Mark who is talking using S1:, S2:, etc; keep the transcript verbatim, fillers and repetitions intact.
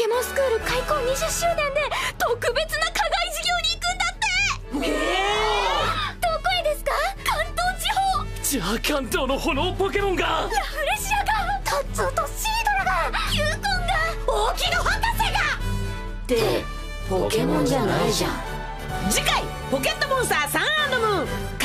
S1: ケモンスクール開校にじゅっしゅうねんで特別な課外授業に行くんだって。えー、どこへですか？関東地方。
S2: じゃあ関東の炎ポケモンが、
S1: ラフレシアが、タッツーとシードラが、ユーコンが、大木の博士が
S3: ってポケモンじゃないじゃん。
S4: 次回ポケットモンスターサン&ムーン